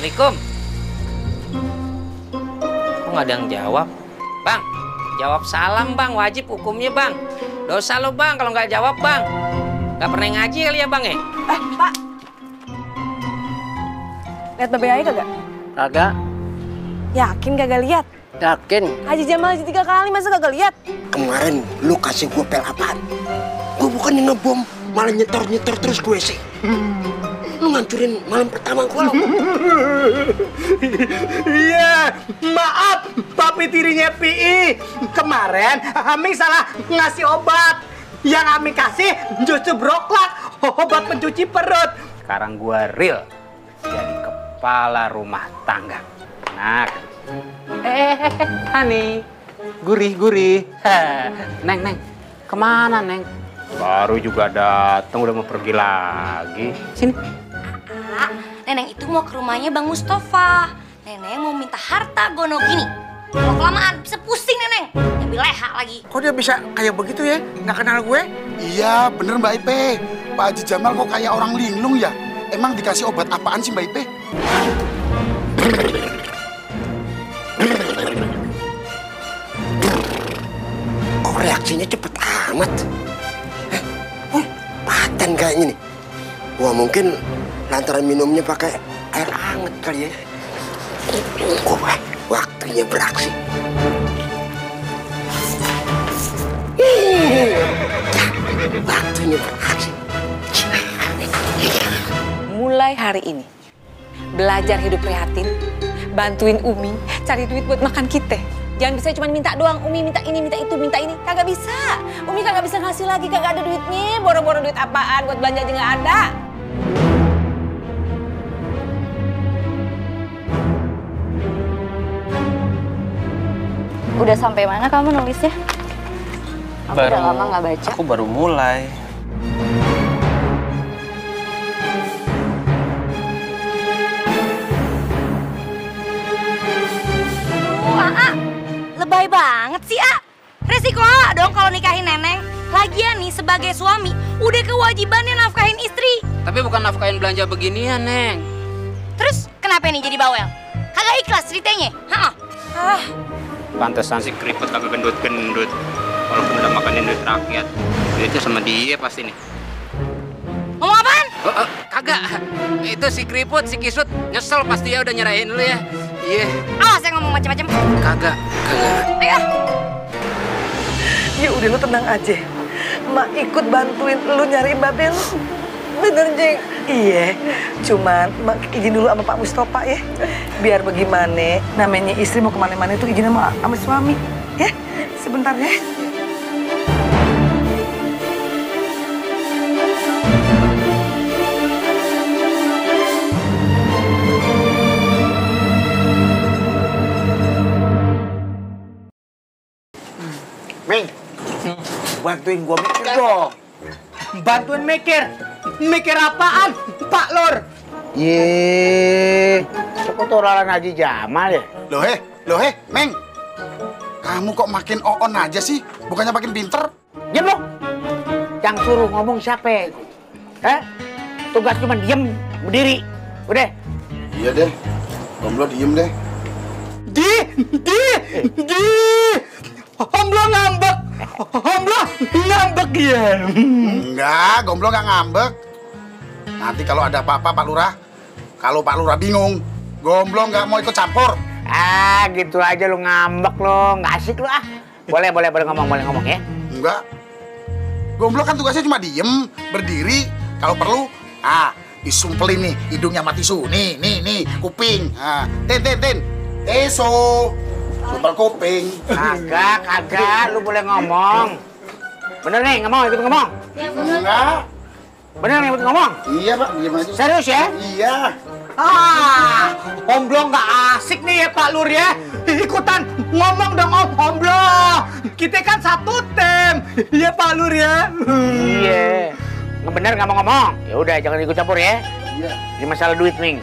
Assalamualaikum. Kok nggak ada yang jawab? Bang, jawab salam bang, wajib hukumnya bang. Dosa lo bang kalau nggak jawab bang. Nggak pernah ngaji kali ya bang ya? Pak. Lihat Babe Ai kagak? Kagak. Yakin kagak lihat? Yakin. Haji Jamal haji 3 kali, masa kagak lihat? Kemarin lu kasih gue pel apaan? Gue bukannya ngebom, malah nyetor-nyetor terus gue sih. Lu ngancurin malam pertama gue lo. Iya, maaf papi tirinya PI. Kemarin Ami salah ngasih obat. Yang Ami kasih justru broklat, obat pencuci perut. Sekarang gua real jadi kepala rumah tangga. Nah, Hani, gurih. Neng, kemana Neng? Baru juga datang udah mau pergi lagi. Sini. Neneng itu mau ke rumahnya Bang Mustafa. Neneng mau minta harta gono gini. Kalau kelamaan bisa pusing Neneng. Ambil leha lagi. Kok dia bisa kayak begitu ya? Nggak kenal gue? Iya, bener Mbak Ipe. Pak Haji Jamal kok kayak orang linglung ya? Emang dikasih obat apaan sih Mbak Ipe? Kok reaksinya cepet amat? Paten kayaknya nih. Wah mungkin lantaran minumnya pakai air hangat kali ya. Wah, waktunya beraksi. Waktunya beraksi. Mulai hari ini, belajar hidup prihatin, bantuin Umi cari duit buat makan kita. Jangan bisa cuma minta doang, Umi minta ini, minta itu, minta ini. Kagak bisa. Umi kagak bisa ngasih lagi, kagak ada duitnya. Boro-boro duit apaan, buat belanja aja nggak ada. Udah sampai mana kamu nulisnya? Aku udah lama nggak baca. Aku baru mulai. Lebay banget sih, Resiko dong kalau nikahin Neneng. Lagian nih sebagai suami, udah kewajibannya nafkahin istri. Tapi bukan nafkahin belanja beginian, Neng. Terus kenapa nih jadi bawel? Kagak ikhlas ceritanya? Pantesan si keriput kagak gendut-gendut. Walaupun udah makanin duit rakyat. Duitnya sama dia pasti nih. Ngomong apaan? Kagak. Itu si keriput, si kisut. Nyesel pasti ya udah nyerahin lu ya. Iya. Awas yang ngomong macam-macam. Kagak. Ayo. Ya udah lu tenang aja. Mak ikut bantuin lu nyari Babe lu. Bener, Jeng? Iya. Cuman Mak izin dulu sama Pak Mustafa ya. Biar bagaimana namanya istri mau kemana-mana itu izin sama suami. Ya, sebentar ya. Ming, bantuin gua mikir dong. Bantuin mikir? Mikir apaan, Pak Lur? Ye, sekotoran Haji Jamal ya? Loh Meng. Kamu kok makin on aja sih? Bukannya makin pinter? Diam lo. Yang suruh ngomong siapa? Tugas cuma diem, berdiri. Udah. Iya deh. Gomblo diem deh. Di. Gomblo ngambek. Gomblo ngambek ya. Enggak, Gomblo nggak ngambek. Nanti kalau ada apa-apa Pak Lurah, kalau Pak Lurah bingung, Gomblo nggak mau ikut campur. Gitu aja lu ngambek lo, nggak asik lu Boleh ngomong ya. Enggak. Gomblo kan tugasnya cuma diem, berdiri, kalau perlu, disumpelin nih, hidungnya mati tisu. Nih, kuping. Tin. Teso. Sumpel kuping. Kagak, lu boleh ngomong. Bener nih, nggak mau ikut ngomong? Enggak. Bener nih ikut ngomong? Iya Pak, diem aja. Serius ya? Iya. Gomblo nggak asik nih ya Pak Lur ya. Ikutan ngomong dong Gomblo. Kita kan satu tim. Iya Pak Lur ya. Iya. Nggak bener nggak mau ngomong. Ya udah jangan ikut campur ya. Iya. Ini masalah duit, Ming.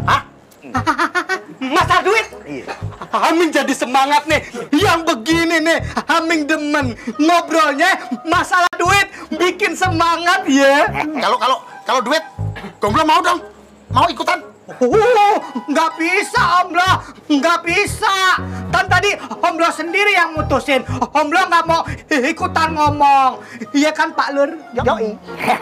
Masalah duit? Iya. Aming jadi semangat nih. Yang begini nih, Aming demen. Ngobrolnya masalah duit bikin semangat ya. Kalau duit, Gomblo mau dong. Mau ikutan? Nggak bisa Om Lo, nggak bisa. Kan tadi Om Lo sendiri yang mutusin. Om Lo nggak mau ikutan ngomong. Iya kan Pak Lur? Yoi.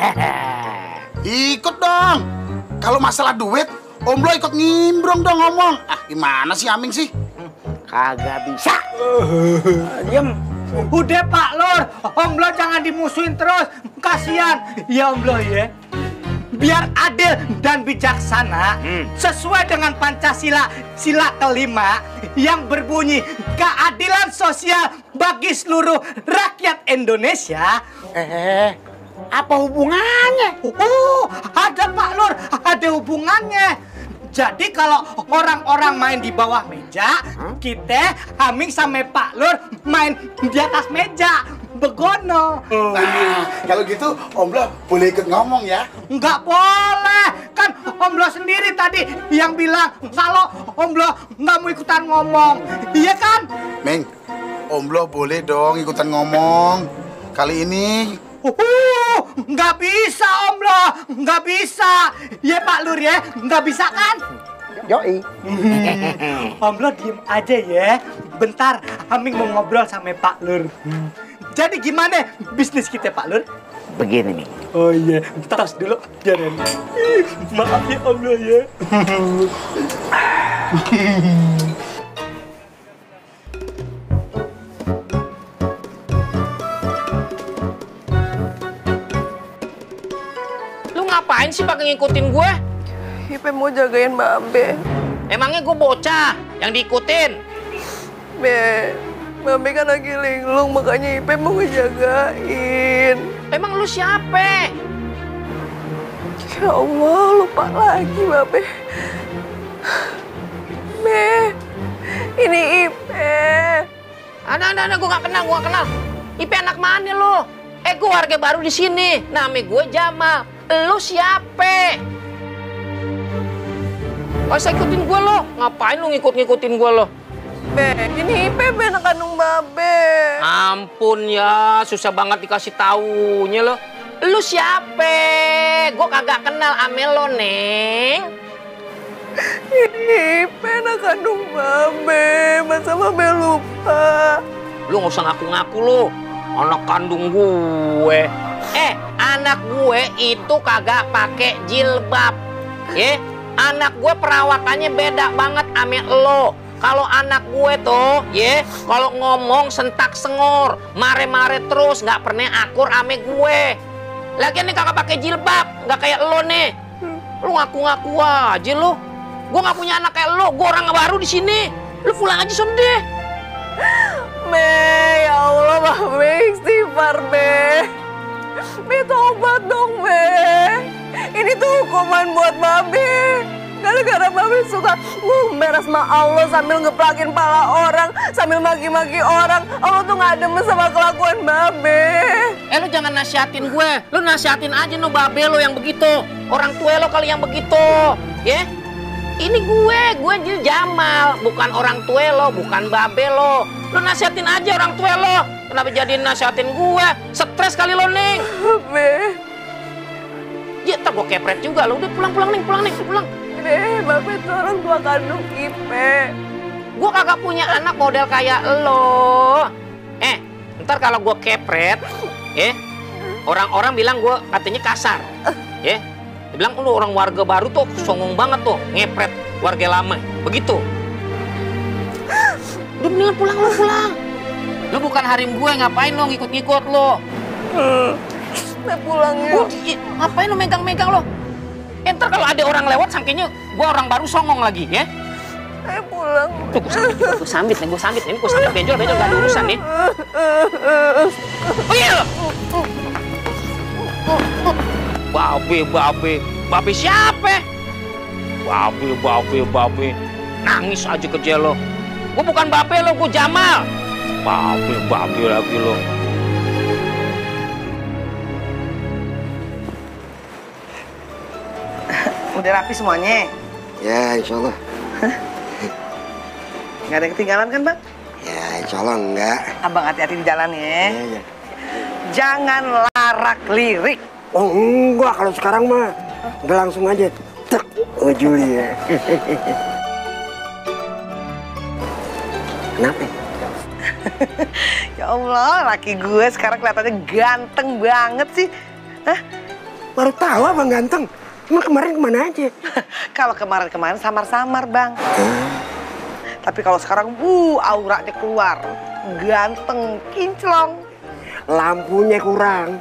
Ikut dong. Kalau masalah duit, Om Lo ikut nimbrung dong ngomong. Ah, gimana sih Aming sih? Kagak bisa. Diem. Udah Pak Lur, Om Lo jangan dimusuhin terus. Kasihan. Ya Om Lo ya. Biar adil dan bijaksana, sesuai dengan Pancasila sila kelima yang berbunyi keadilan sosial bagi seluruh rakyat Indonesia. Apa hubungannya? Oh, ada Pak Lur, ada hubungannya. Jadi kalau orang-orang main di bawah meja, kita Aming sama Pak Lur main di atas meja. Begono. Nah, kalau gitu Om Lo boleh ikut ngomong ya? Nggak boleh. Kan Om Lo sendiri tadi yang bilang kalau Om Lo nggak mau ikutan ngomong. Iya kan? Meng, Om Lo boleh dong ikutan ngomong. Kali ini Nggak bisa Om Lo, nggak bisa. Ya Pak Lur ya, nggak bisa kan? Yoi. Om Lo diem aja ya. Bentar, Aming mau ngobrol sama Pak Lur. Jadi gimana bisnis kita Pak Lur? Begini nih. Oh iya, tas dulu jangan. Maaf ya Om Lo ya. Lu ngapain sih pakai ngikutin gue? Ipe mau jagain Mbak Be. Emangnya gue bocah yang diikutin? Be, Mbak Be kan lagi linglung, makanya Ipe mau ngejagain. Emang lu siapa? Ya Allah, lupa lagi Mbak Be. Be, ini Ipe. Anak, gue gak kenal, Ipe anak mana lu? Gue warga baru di sini. Nama gue Jamal. Lu siapa? Masa ikutin gue lo? Ngapain lu ngikutin gue lo? Be, ini Ipe Be anak kandung Mbak Be. Ampun ya, susah banget dikasih taunya lo. Lu siapa? Gue kagak kenal ame lo, Neng. Ini Ipe anak kandung Mbak Be. Masa Mbak Be lupa? Lu nggak usah ngaku-ngaku lu. Anak kandung gue. Anak gue itu kagak pakai jilbab. Ya, anak gue perawakannya beda banget ame lo. Kalau anak gue tuh, ya, kalau ngomong sentak sengor, mare-mare terus, nggak pernah akur ame gue. Lagian nih kagak pakai jilbab, nggak kayak lo nih. Lu ngaku-ngaku aja lo. Gue nggak punya anak kayak lo. Gue orang baru di sini. Lu pulang aja son deh. Be, ya Allah, Mbak Be, istighfar, Be. Be, tobat dong, Be. Ini tuh hukuman buat Mbak Be. Gara-gara Mbak Be suka beres sama Allah sambil ngeplakin pala orang, sambil maki-maki orang. Allah tuh nggak demen sama kelakuan Mbak Be. Lu jangan nasihatin gue. Lu nasihatin aja no babe lo yang begitu. Orang tua lo kali yang begitu. Ya? Ini gue jadi Jamal, bukan orang tua lo, bukan babe lo. Lu nasihatin aja orang tua lo. Kenapa jadi nasihatin gue? Stres kali lo, Neng. Be. Ya, ntar gue kepret juga lo. Udah pulang, Neng, pulang. Be, Mbak Be itu orang tua kandung Ipe. Gue kagak punya anak model kayak lo. Ntar kalau gue kepret, orang-orang bilang gue katanya kasar. Dia bilang lu orang warga baru tuh songong banget tuh, ngepret warga lama. Begitu. Udah mendingan pulang. Lu bukan harim gue, ngapain lo ngikut-ngikut lo? Be, pulang yuk. Ngapain lo megang-megang lo? Ntar kalau ada orang lewat sangkanya gue orang baru songong lagi, ya? Pulang. Tuh, gue sambit nih. Ini gue sambit benjol gak ada urusan nih. Oh iya lo. Babe siapa? Babe. Nangis aja kerja lo. Gue bukan babe lo, gue Jamal. Babe lagi lo. Udah rapi semuanya? Ya, insya Allah. Nggak ada yang ketinggalan kan, Bang? Ya, insya Allah enggak. Abang hati-hati di jalan ya. Ya. Jangan larak lirik. Oh enggak, kalau sekarang mah udah langsung aja. Tek. Oh Juli ya. Kenapa? Ya Allah, laki gue sekarang kelihatannya ganteng banget sih. Hah? Baru tahu abang ganteng. Emang kemarin kemana aja? Kalau kemarin-kemarin samar-samar, Bang. Tapi kalau sekarang, auranya keluar. Ganteng, kinclong. Lampunya kurang.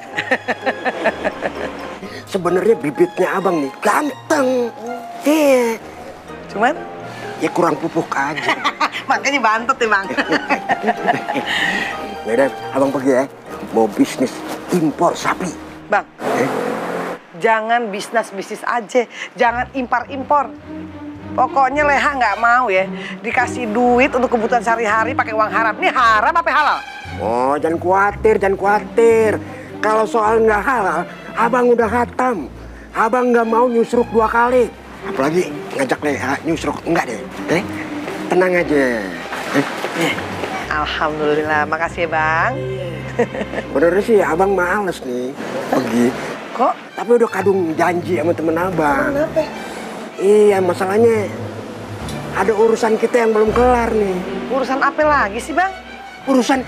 Sebenarnya bibitnya abang nih ganteng. Iya. Cuman? Ya kurang pupuk aja. Makanya bantet ya, Bang. Yaudah, abang pergi ya. Mau bisnis impor sapi. Bang, jangan bisnis aja. Jangan impor-impor. Pokoknya Leha nggak mau ya dikasih duit untuk kebutuhan sehari-hari pakai uang haram. Ini haram apa halal? Oh, jangan khawatir. Kalau soal nggak halal, abang udah khatam. Abang nggak mau nyusruk 2 kali. Apalagi ngajak Leha nyusruk. Enggak deh. Tenang aja. Alhamdulillah, makasih ya Bang. Bener sih, abang males nih pergi. Kok? Tapi udah kadung janji sama temen abang. Kenapa? Iya, masalahnya ada urusan kita yang belum kelar nih. Urusan apa lagi sih, Bang? Urusan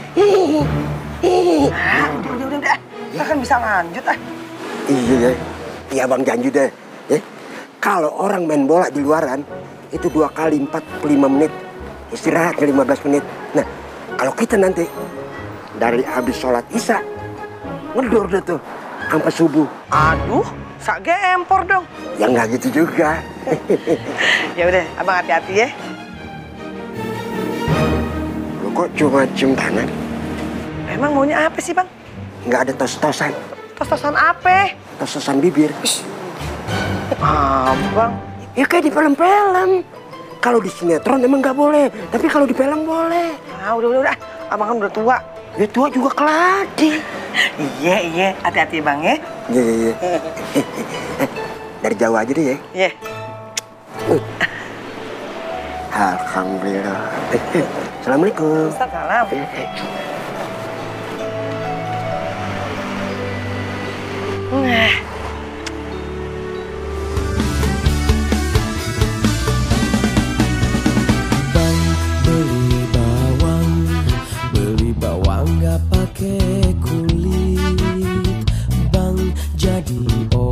Udah. Kita kan bisa lanjut ah. Iya bang, janji deh. Kalau orang main bola di luaran, itu 2 kali 45 menit. Istirahatnya 15 menit. Nah, kalau kita nanti dari habis sholat isya, ngedor deh tuh sampai subuh. Aduh, sak gempor dong. Ya nggak gitu juga. Ya udah, abang hati-hati ya. Lu kok cuma cium tangan? Emang maunya apa sih, Bang? Nggak ada tos-tosan. Tos-tosan apa? Tos-tosan bibir. Abang. Ya kayak di film-film. Kalau di sinetron emang nggak boleh, tapi kalau di film boleh. Ah, udah. Abang kan udah tua. Ya tua juga keladi. Iya. Hati-hati Bang ya. Iya. Dari jauh aja deh ya. Iya. Alhamdulillah. Assalamualaikum. Salam. Nah. Beli bawang nggak pakai kulit. Bang, jadi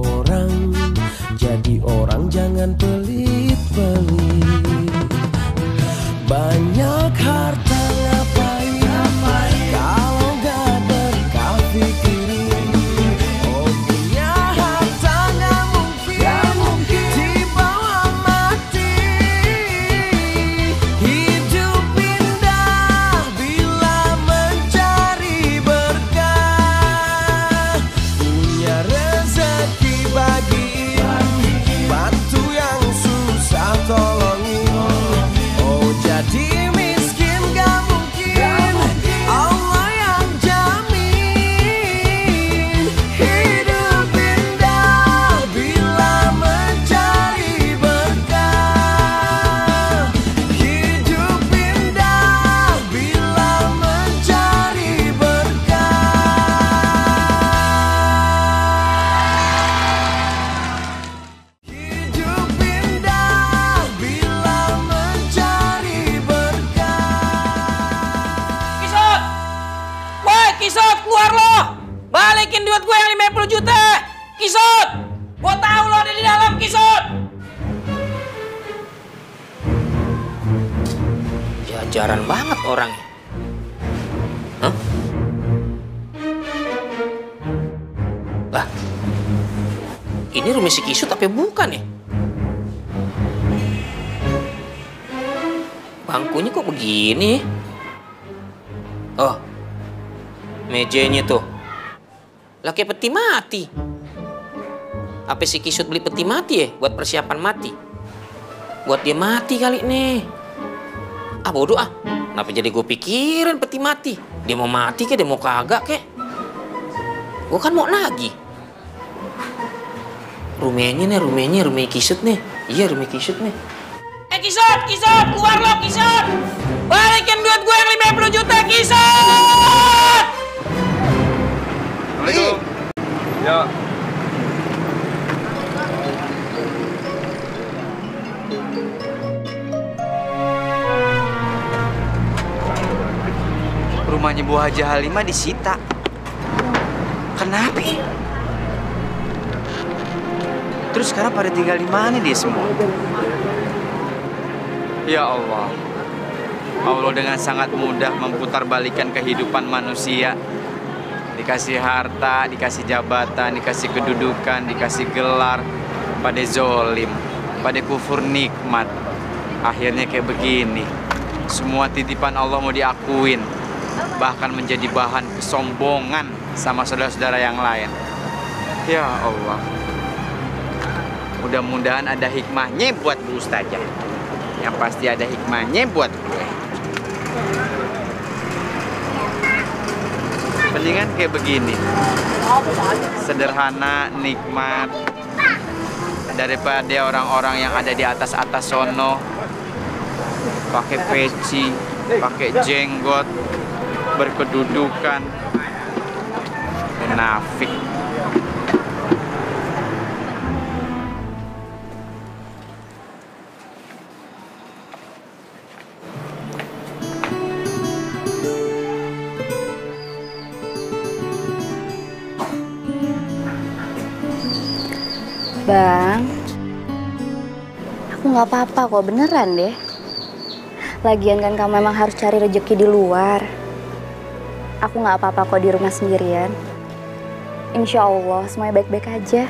orang jangan pelit-pelit. Banyak harta ngapain kalau nggak berkah pikirin. Oh, punya harta nggak mungkin dibawa mati. Hidup indah bila mencari berkah. Punya rezeki bagiin, bantu yang susah tolongin. Oh, jadi miskin gak mungkin, Allah yang jamin. Hidup indah bila mencari berkah. Hidup indah bila mencari berkah. Hidup indah bila mencari berkah. Kisut! Woi, Kisut, keluar lo! Balikin duit gue yang 50 juta! Kisut! Gue tahu lo ada di dalam, Kisut! Jajaran banget orangnya. Hah? Lah, ini rumah si Kisut apa bukan ya? Bangkunya kok begini? Oh, mejanya tuh. Lah kayak peti mati. Apa si Kisut beli peti mati ya? Buat persiapan mati? Buat dia mati kali nih. Ah bodoh ah. Kenapa jadi gue pikirin peti mati? Dia mau mati kek, dia mau kagak kek? Gue kan mau nagih. Rumahnya rumah Kisut nih. Iya, rumah Kisut nih. Kisut, keluar lo Kisut! Balikin duit gue yang 50 juta, Kisut! Assalamualaikum. Ya. Ibu Haji Halimah disita. Kenapa? Terus sekarang pada tinggal di mana dia semua? Ya Allah. Allah dengan sangat mudah memutarbalikkan kehidupan manusia. Dikasih harta, dikasih jabatan, dikasih kedudukan, dikasih gelar, pada zolim, pada kufur nikmat. Akhirnya kayak begini. Semua titipan Allah mau diakuin, bahkan menjadi bahan kesombongan sama saudara-saudara yang lain. Ya Allah. Mudah-mudahan ada hikmahnya buat Bu Ustazah. Yang pasti ada hikmahnya buat gue. Mendingan kayak begini. Sederhana, nikmat. Daripada orang-orang yang ada di atas-atas sono. Pakai peci, pakai jenggot, berkedudukan. Munafik. Bang, aku nggak apa-apa kok, beneran deh. Lagian kan kamu memang harus cari rezeki di luar. Aku nggak apa-apa kok di rumah sendirian. Insya Allah semuanya baik-baik aja.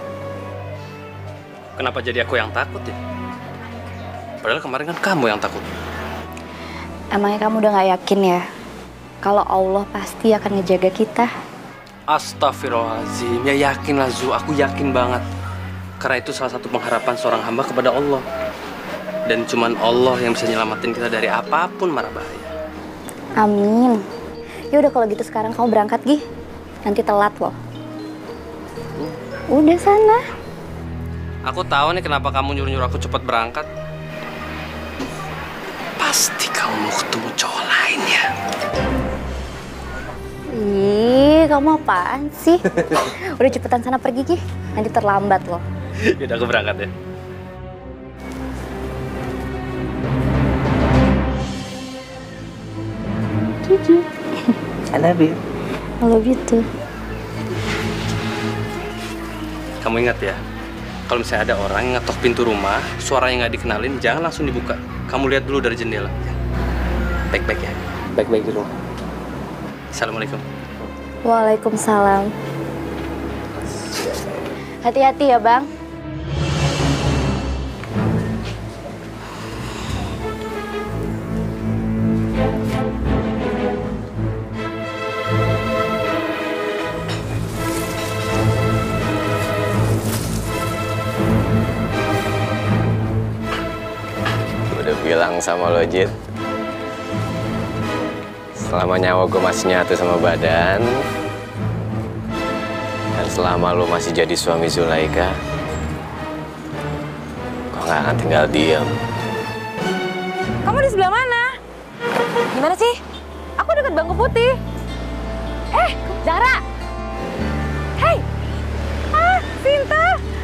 Kenapa jadi aku yang takut ya? Padahal kemarin kan kamu yang takut. Emangnya kamu udah nggak yakin ya? Kalau Allah pasti akan ngejaga kita. Astagfirullahaladzim, ya yakinlah Zu, aku yakin banget. Karena itu salah satu pengharapan seorang hamba kepada Allah. Dan cuman Allah yang bisa nyelamatin kita dari apapun mara bahaya. Amin. Ya udah kalau gitu sekarang kamu berangkat, Gi. Nanti telat loh. Udah sana. Aku tahu nih kenapa kamu nyuruh-nyuruh aku cepat berangkat. Pasti kamu mau ketemu cowok lain ya. Ih, kamu apaan sih? Udah cepetan sana pergi, Gi. Nanti terlambat loh. Yaudah aku berangkat ya. Cici. I love you. I love you too. Kamu ingat ya, kalau misalnya ada orang yang ngetok pintu rumah, suaranya nggak dikenalin, jangan langsung dibuka. Kamu lihat dulu dari jendela. Baik-baik ya. Baik-baik di rumah. Assalamualaikum. Waalaikumsalam. Hati-hati ya, Bang. Udah bilang sama lo, Jit. Selama nyawa gue masih nyatu sama badan, dan selama lo masih jadi suami Zulaika, gue gak akan tinggal diam. Kamu di sebelah mana? Gimana sih? Aku dekat Bangku Putih. Zara! Hei! Sinta!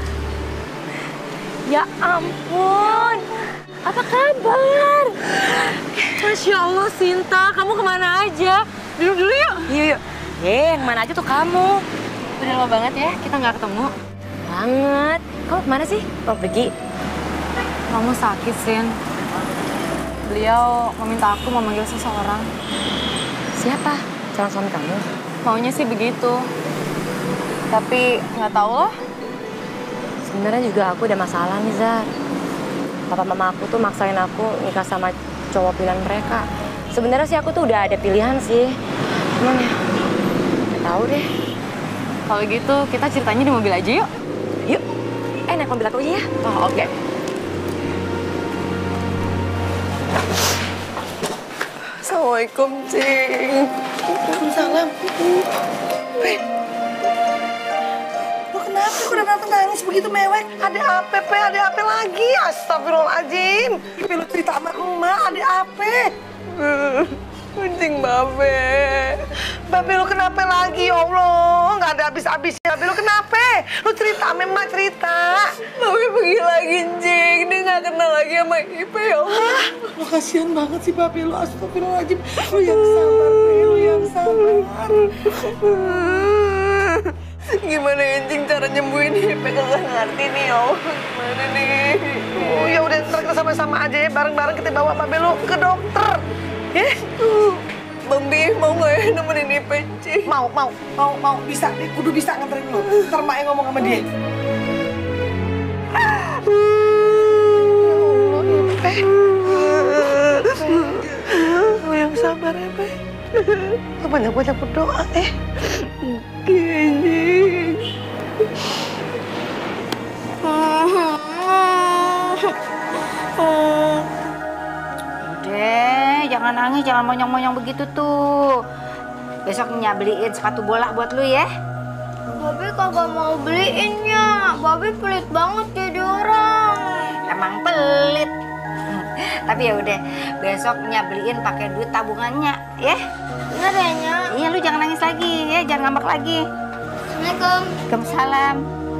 Ya ampun! Apa kabar? Masya Allah, Sinta, kamu kemana aja? Duduk dulu yuk. Yuk. Yang mana aja tuh kamu? Udah lama banget ya, kita nggak ketemu. Banget. Kamu kemana sih? Mau pergi? Kamu sakit, Sin. Beliau meminta aku memanggil seseorang. Siapa? Calon suami kamu? Maunya sih begitu. Tapi nggak tahu loh. Sebenarnya juga aku ada masalah nih, Zar. Papa mama aku tuh maksain aku nikah sama cowok pilihan mereka. Sebenarnya sih aku tuh udah ada pilihan sih. Cuman ya, nggak tahu deh. Kalau gitu kita ceritanya di mobil aja yuk. Yuk. Naik mobil aku aja ya. Oh, oke. Assalamualaikum, Cing. Waalaikumsalam. Lo kenapa? Kok udah datang nangis begitu mewek? Ada apa, Pe? Ada apa lagi? Astagfirullahaladzim. Ipe lo cerita sama emak, ada apa? Kucing Babe. Babe lo kenapa lagi? Ya Allah, nggak ada habis-habisnya. Babe lo kenapa? Lo cerita sama emak, cerita. Babe pergi lagi, Cing. Dia nggak kenal lagi sama Ipe, ya Allah. Lo kasihan banget sih Babe lo. Astagfirullahaladzim. Lo yang sabar, Pe. Lo yang sabar. Gimana Encing cara nyembuhin Ipe? Kagak ngerti nih, ya Allah. Gimana nih? Oh, ya udah, ntar kita sama-sama aja ya. Bareng-bareng kita bawa Babe lu ke dokter. Ya? Bang Bi, mau nggak ya nemenin Ipe, Cing? Mau. Bisa, kudu bisa nganterin lu. Ntar Mak yang ngomong sama dia. Ya Allah, Ipe. Lu yang sabar ya, Pe. Lu banyak-banyak berdoa, Gini. Udah, jangan nangis, jangan monyong-monyong begitu tuh. Besok Nya beliin sepatu bola buat lu ya. Babe kagak mau beliinnya. Babe pelit banget jadi orang. Emang pelit. Tapi ya udah, besok Nya beliin pakai duit tabungannya, ya. Bener ya, Nya? Iya, lu jangan nangis lagi ya, jangan ngambek lagi. Assalamualaikum. Waalaikumsalam.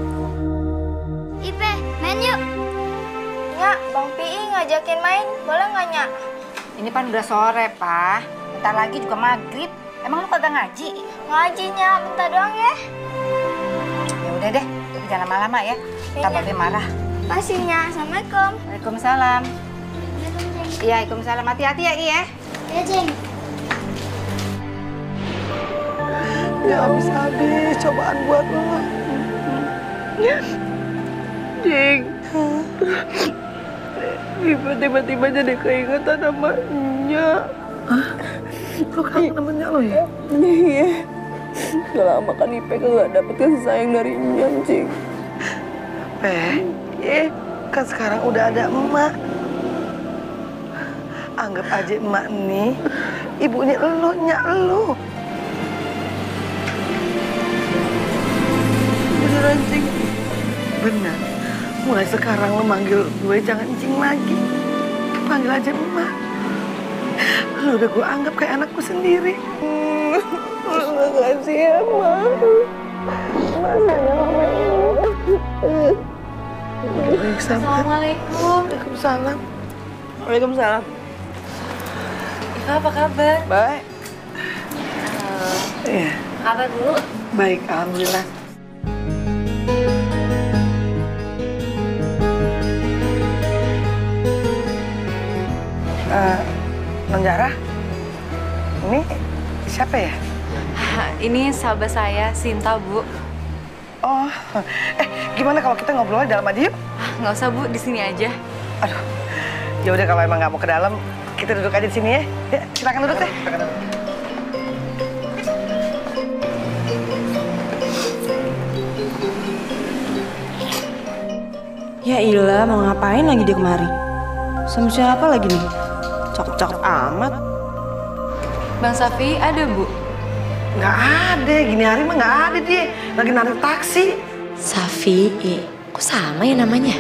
Ipe, main yuk. Nya, Bang Pi ngajakin main, boleh nggak, Nya? Ini kan udah sore, Pak. Bentar lagi juga maghrib. Emang lu kagak ngaji? Ngaji, Nya, bentar doang ya. Ya udah deh, jangan lama-lama ya. Ntar Babe marah. Makasih, Nya. Assalamualaikum. Waalaikumsalam. Iya, Waalaikumsalam. Hati-hati ya, Iya. Ya, Cing. Ya habis-habis cobaan buat lo. Cing. Ipe tiba-tiba jadi keingetan sama Nya. Hah? Lo kangen sama Nya lo ya? Iya. Udah lama kan Ipe gak dapet kasih sayang dari Nya, Cing. Kan sekarang udah ada emak. Anggap aja emak nih ibunya elu, Nya elu. Beneran, Cing? Bener. Mulai sekarang lo manggil gue jangan Cing lagi. Panggil aja emak. Lo udah gue anggap kayak anakku sendiri. Makasih ya, Mak. Mak sayang sama lo. Assalamualaikum. Waalaikumsalam. Waalaikumsalam. Iva, apa kabar? Baik. Iya. Kabar dulu. Baik, alhamdulillah. Non Zara, ini siapa ya? Ini sahabat saya, Sinta, Bu. Oh, gimana kalau kita ngobrolnya dalam aja yuk? Nggak usah, Bu, di sini aja. Aduh, ya udah kalau emang nggak mau ke dalam, kita duduk aja di sini ya. Ya, silakan duduk deh. Ya ilah, mau ngapain lagi dia kemari? Sama siapa lagi nih? Cakep-cakep amat. Bang Safi ada, Bu? Nggak ada, gini hari mah nggak ada dia. Lagi narik taksi. Safi, kok sama ya namanya?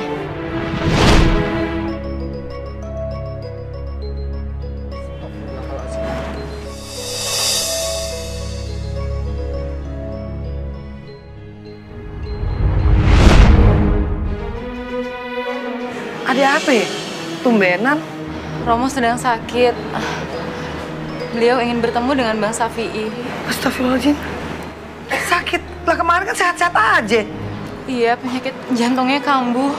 Ada apa ya? Tumbenan. Romo sedang sakit. Beliau ingin bertemu dengan Bang Safi'i. Astagfirullahaladzim. Sakit? Lah kemarin kan sehat-sehat aja. Iya, penyakit jantungnya kambuh.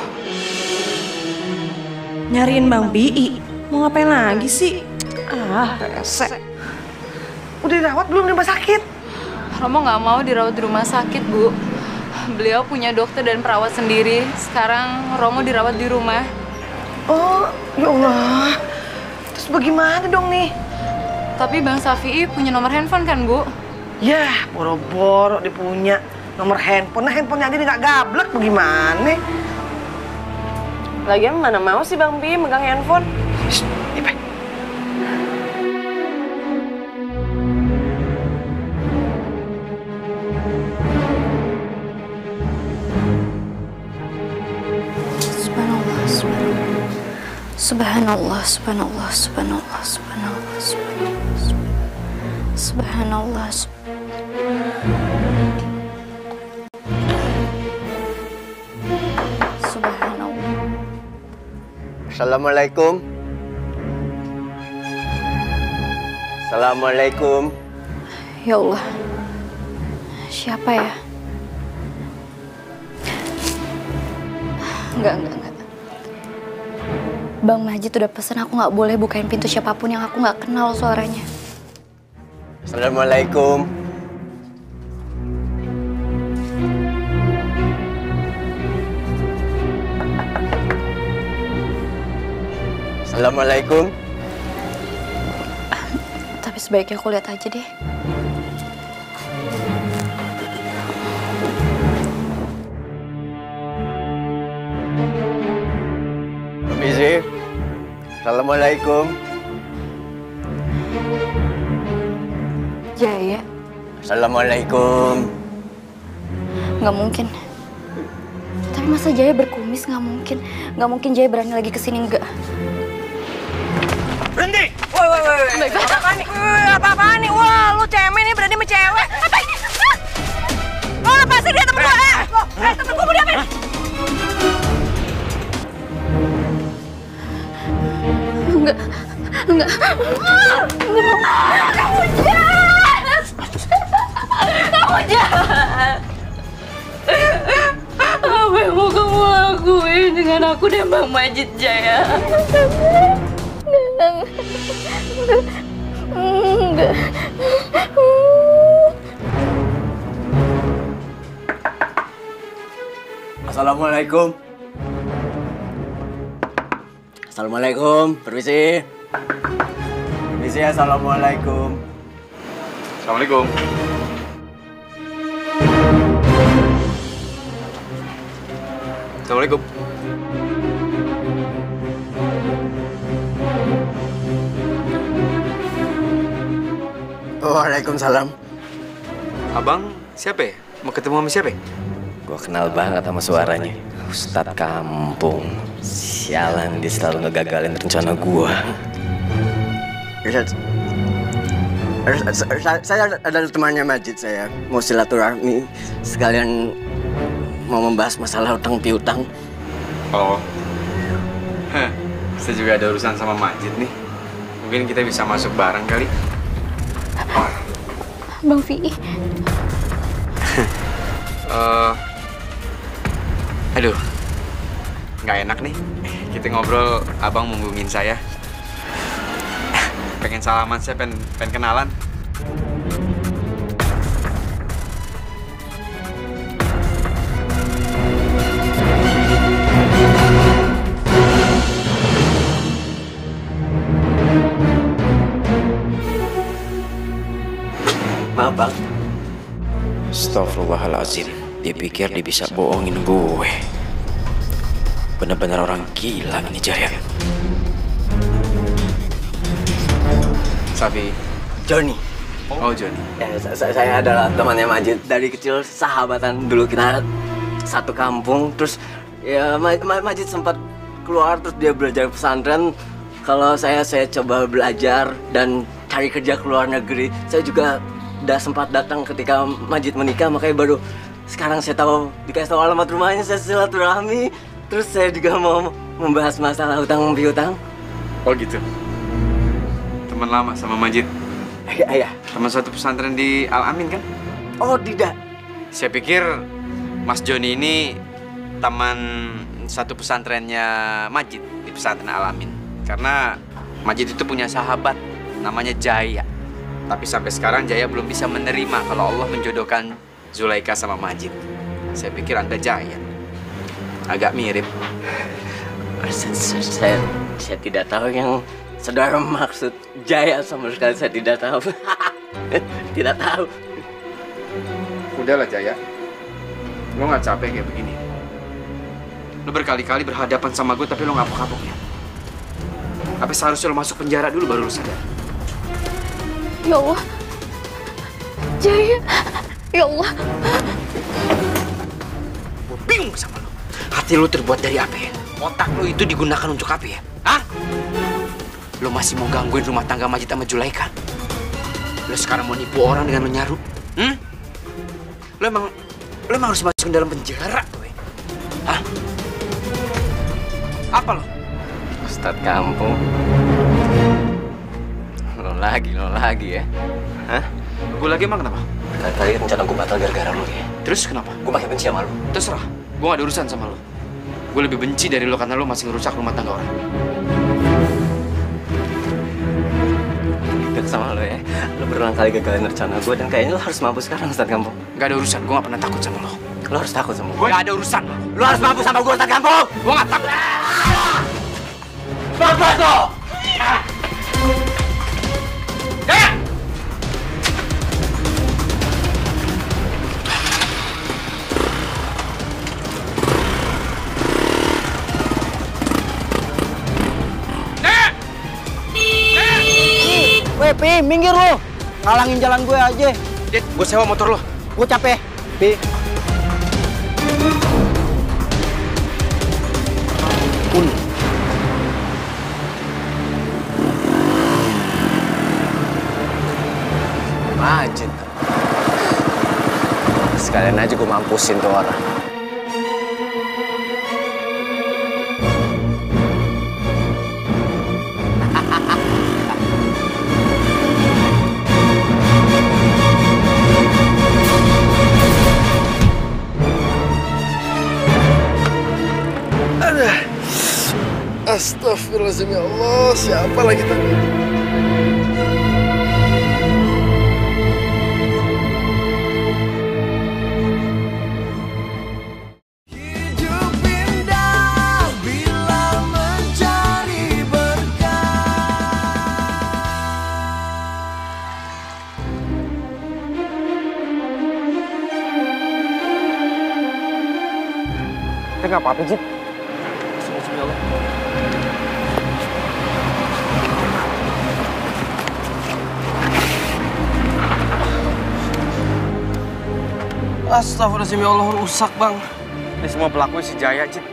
Nyariin Bang Pi. Mau ngapain lagi sih? Ah, rese. Udah dirawat belum di rumah sakit? Romo nggak mau dirawat di rumah sakit, Bu. Beliau punya dokter dan perawat sendiri. Sekarang Romo dirawat di rumah. Oh, ya Allah. Terus bagaimana dong nih? Tapi Bang Safi'i punya nomor handphone kan, Bu? Yah, boro-boro dia punya nomor handphone. Nah, handphonenya aja dia nggak gablek, bagaimana? Lagian mana mau sih Bang Pi megang handphone? Shh, Ipe. Subhanallah, subhanallah, subhanallah, subhanallah, subhanallah, subhanallah. Subhanallah. Assalamualaikum. Assalamualaikum. Ya Allah, siapa ya? Enggak. Bang Majid udah pesen aku nggak boleh bukain pintu siapapun yang aku nggak kenal suaranya. Assalamualaikum. Assalamualaikum. Tapi sebaiknya aku lihat aja deh. Permisi. Assalamualaikum. Jaya, Assalamualaikum. nggak mungkin. Tapi masa Jaya berkumis? Nggak mungkin. Nggak mungkin Jaya berani lagi kesini, enggak. Berhenti! Woi. Apaan nih? Apaan nih? Wah, lu cemen nih berani sama cewek. Apa ini? Oh, lepasin dia temen gue. Temen gue mau diapain? Enggak. Kamu jahat. Apa yang mau kamu lakuin dengan aku dan Bang Majid, Jaya? Enggak. Assalamualaikum. Assalamualaikum. Permisi. Permisi. Assalamualaikum. Assalamualaikum. Assalamualaikum. Waalaikumsalam. Abang siapa ya? Mau ketemu sama siapa ya? Gua kenal banget sama suaranya. Ustadz kampung. Sialan, dia selalu ngegagalin rencana gua. Saya adalah temannya Majid. Saya mau silaturahmi sekalian mau membahas masalah utang piutang. Oh. Saya juga ada urusan sama Majid nih. Mungkin kita bisa masuk bareng kali. Bang Fi. Aduh, nggak enak nih. Kita ngobrol, abang menghubungin saya. Pengen salaman, saya pengen kenalan. Maaf, Bang. Astagfirullahaladzim. Dia pikir dia bisa bohongin gue. Bener-bener orang gila ini Jaya. Safi. Johnny. Oh, Johnny. Ya, saya adalah temannya Majid. Dari kecil sahabatan, dulu kita satu kampung. Terus ya Majid sempat keluar, terus dia belajar pesantren. Kalau saya coba belajar dan cari kerja ke luar negeri. Saya juga udah sempat datang ketika Majid menikah, makanya baru sekarang saya dikasih tahu alamat rumahnya, saya silaturahmi. Terus saya juga mau membahas masalah utang piutang. Oh gitu. Teman lama sama Majid? Iya. Teman satu pesantren di Al-Amin kan? Oh tidak. Saya pikir Mas Joni ini teman satu pesantrennya Majid di pesantren Al-Amin. Karena Majid itu punya sahabat namanya Jaya. Tapi sampai sekarang Jaya belum bisa menerima kalau Allah menjodohkan Zulaika sama Majid. Saya pikir Anda Jaya. Agak mirip. Saya tidak tahu yang saudara maksud. Jaya sama sekali saya tidak tahu. Tidak tahu. Udahlah Jaya. Lo nggak capek kayak begini? Lo berkali-kali berhadapan sama gue tapi lo nggak kapok ya? Apa seharusnya lo masuk penjara dulu baru lo sadar? Ya Allah. Jaya. Ya Allah. Gue bingung sama lo. Hati lo terbuat dari apa ya? Otak lo itu digunakan untuk apa ya? Hah? Lo masih mau gangguin rumah tangga Majid sama Zulaika? Lo sekarang mau nipu orang dengan menyaru? Lo emang harus masukin dalam penjara gue. Hah? Apa lo? Ustadz kampung. Lo lagi ya? Hah? Gue lagi emang kenapa? Tadi rencana gue batal gara-gara lu ya. Terus kenapa? Gue makin benci sama lu. Terserah, gue gak ada urusan sama lu. Gue lebih benci dari lu karena lu masih ngerusak rumah tangga orang. Gak sama lu ya. Lu berulang kali gagalin rencana gue dan kayaknya lu harus mampus sekarang Ustadz Kampung. Gak ada urusan, gue gak pernah takut sama lu. Lu harus takut sama gue. Gak ada urusan. Lu harus mampus sama gue Ustadz Kampung. Gue gak takut. Mampus lo! Weh, Pi, minggir lo. Ngalangin jalan gue aja. Dit, gue sewa motor lo. Gue capek, Pi. Majid. Sekalian aja gue mampusin tuh orang. Astagfirullahaladzim ya Allah, siapa lagi tadi? Hidup indah bila mencari berkah. Kita nggak apa-apa, Jit. Astagfirullahaladzim ya Allah, rusak bang. Ini semua pelakunya si Jaya, Cid.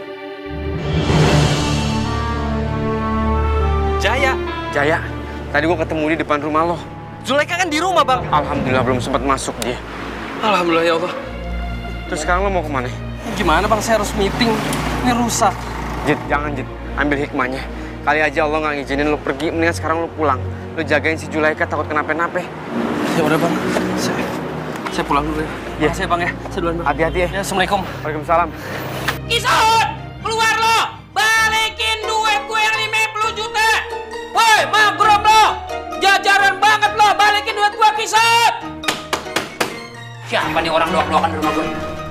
Jaya? Jaya, tadi gua ketemu di depan rumah lo. Zulaika kan di rumah bang. Alhamdulillah belum sempat masuk dia. Alhamdulillah ya Allah. Terus sekarang lo mau kemana? Gimana bang, saya harus meeting. Ini rusak. Jid, jangan Jid. Ambil hikmahnya. Kali aja Allah nggak ngizinin lo pergi, mendingan sekarang lo pulang. Lo jagain si Zulaika, takut kenapa-napa. Ya udah bang, saya pulang dulu ya. Iya. Makasih ya bang ya, saya duluan bang. Hati-hati ya. Ya, Assalamualaikum. Waalaikumsalam. Kisut! Keluar lo! Balikin duit gue yang 50 juta! Woi, magrom lo! Jajaran banget lo! Balikin duit gue, Kisut! Siapa nih orang doak-doakan di rumah gue?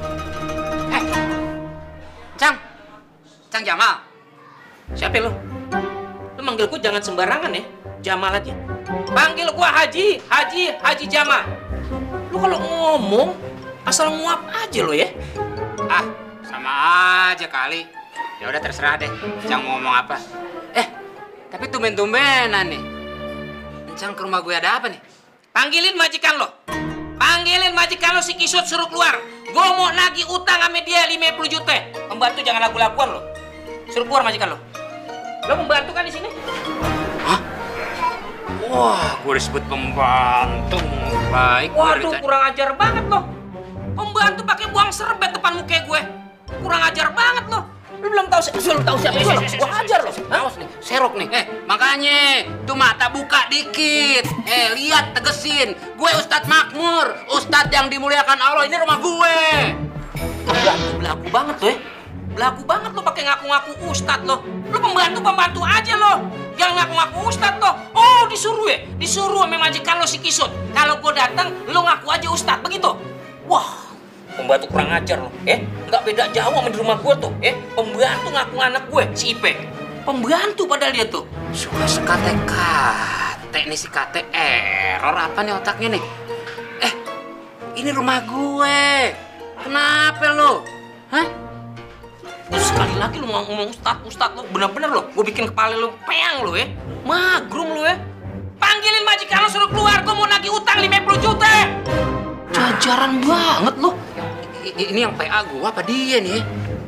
Cang Jamal. Siapa lo? Lo manggil gue jangan sembarangan ya. Jamal aja. Panggil gue Haji Jamal. Lo kalau ngomong asal nguap aja lo ya. Ah, sama aja kali. Ya udah terserah deh. Cang ngomong apa? Tapi tumben-tumbenan nih. Cang ke rumah gue ada apa nih? Panggilin majikan lo. Panggilin majikan lo si Kisut suruh keluar. Gue mau nagih utang sama dia 50 juta. Pembantu jangan lagu-laguan lo. Suruh keluar majikan lo. Lo membantu kan di sini? Hah? Wah, gue disebut pembantu. Baik. Waduh, kurang ajar banget lo. Pembantu pakai buang serbet depan muka gue. Kurang ajar banget lo. Lu belum tahu siapa itu? Gua hajar lo. Awas nih, serok nih. Makanya tuh mata buka dikit. Lihat tegesin. Gue Ustadz Makmur, Ustadz yang dimuliakan Allah. Ini rumah gue. Belagu banget tuh ya. Belagu banget lo pakai ngaku-ngaku Ustadz lo. Lo pembantu aja lo. Jangan ngaku-ngaku Ustadz lo. Oh, disuruh ya? Disuruh sama majikan lo si Kisut. Kalau gue datang, lo ngaku aja Ustadz, begitu? Wah, pembantu kurang ajar lo. Nggak beda jauh sama di rumah gue tuh. Pembantu ngaku anak gue, si Ipe. Pembantu padahal dia tuh. Suka sekate-kate nih si kate. Error apa nih otaknya nih? Ini rumah gue. Kenapa lo? Hah? Terus sekali lagi lu ngomong Ustadz lu, bener-bener lo, gue bikin kepala lu peang lo ya. Magrum lo ya. Panggilin majikan lo suruh keluar, gue mau nagih utang 50 juta. Jajaran banget lo. Ini yang PA gue apa dia nih?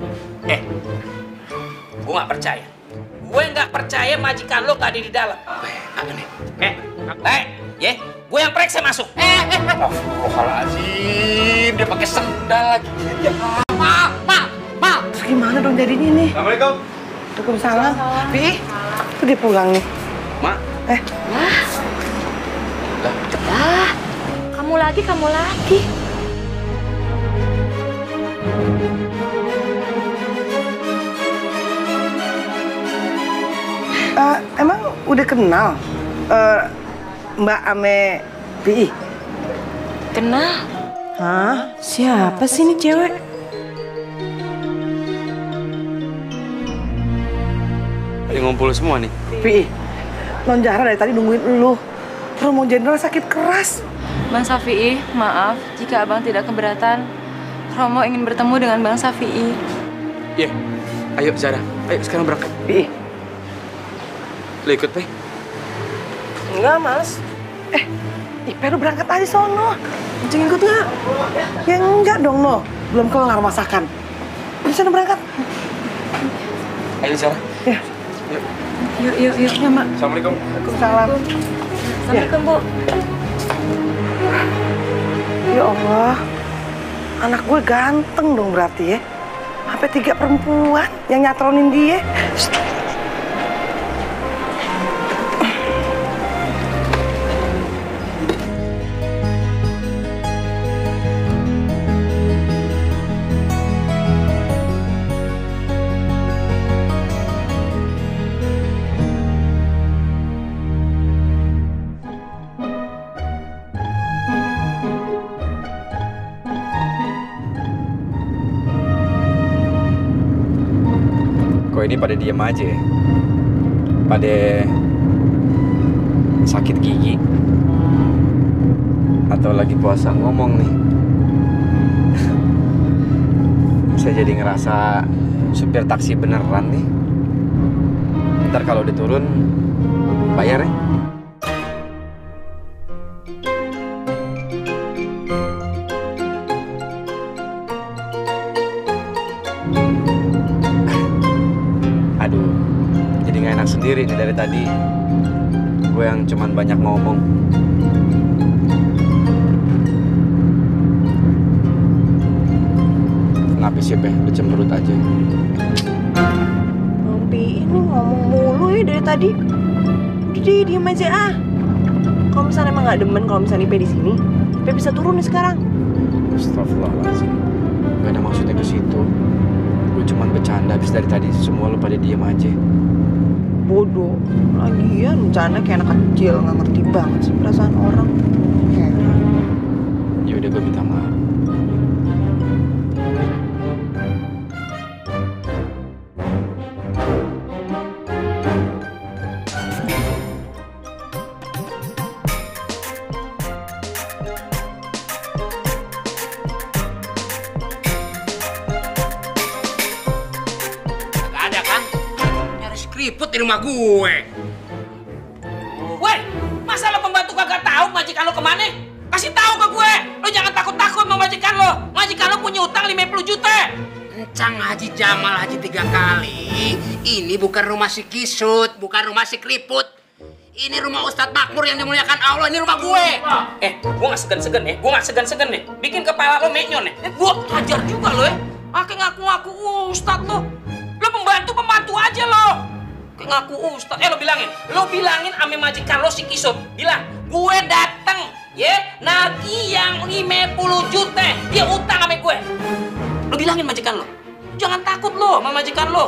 Gue gak percaya. Gue gak percaya majikan lo gak ada di dalam. Apa nih? Gue yang periksa masuk. Astagfirullahaladzim, dia pakai sendal lagi. Mal. Gimana dong jadinya nih? Assalamualaikum. Waalaikumsalam. Pi, udah pulang nih. Mak. Kamu Kamu lagi. Emang udah kenal Mbak ame PI? Kenal? Hah? Siapa sih ini cewek? Lagi ngumpul semua nih. PI, Non Zahra dari tadi nungguin lu. Romo Jenderal sakit keras. Bang Safi'i, maaf jika abang tidak keberatan. Romo ingin bertemu dengan Bang Safi'i. Iya, ayo Zara, ayo sekarang berangkat. PI. Lo ikut, Pe? Enggak, Mas. Ipe lu berangkat aja sono. Cing ikut nggak? Ya enggak dong, no. Belum kelar masakan. Bisa berangkat. Ayo Zara. Ya. Yuk, ya, Mak. Assalamualaikum. Waalaikumsalam. Assalamualaikum, Bu. Ya Allah, anak gue ganteng dong berarti ya. Sampai 3 perempuan yang nyatronin dia. Kok ini pada diem aja ya? Pada sakit gigi? Atau lagi puasa ngomong nih? Saya jadi ngerasa supir taksi beneran nih. Ntar kalau udah turun, bayar ya? Aduh, jadi nggak enak sendiri nih dari tadi. Gue yang cuman banyak ngomong. Kenapa sih, Pe? Lu cemberut aja. Mampi ini ngomong mulu ya dari tadi. Udah deh, diem aja ah. Kalau misalnya emang nggak demen kalau misalnya Ipe di sini, Ipe bisa turun nih sekarang. Astagfirullahaladzim. Gak ada maksudnya ke situ. Gue cuman bercanda, habis dari tadi semua lu pada diem aja. Bodoh. Lagian bercanda kayak anak kecil, nggak ngerti banget sih perasaan orang. Ya udah, gue minta maaf. Ribut di rumah gue. Woi, masa lo pembantu kagak tahu majikan lo kemana? Kasih tahu ke gue. Lo jangan takut-takut sama majikan lo. Majikan lo punya utang 50 juta. Encang Haji Jamal Haji 3 kali. Ini bukan rumah si Kisut, bukan rumah si Keriput. Ini rumah Ustadz Makmur yang dimuliakan Allah. Ini rumah gue. Gue gak segan-segan ya. Gue gak segan-segan nih. Bikin kepala lo menyon ya. Gue hajar juga lo ya. Pakai ngaku-ngaku Ustadz lo. Lo pembantu aja lo. Ngaku Ustaz, lo bilangin ame majikan lo si Kisut, bilang gue dateng, ya, nagih yang 50 juta, dia utang ame gue. Lo bilangin majikan lo, jangan takut lo sama majikan lo.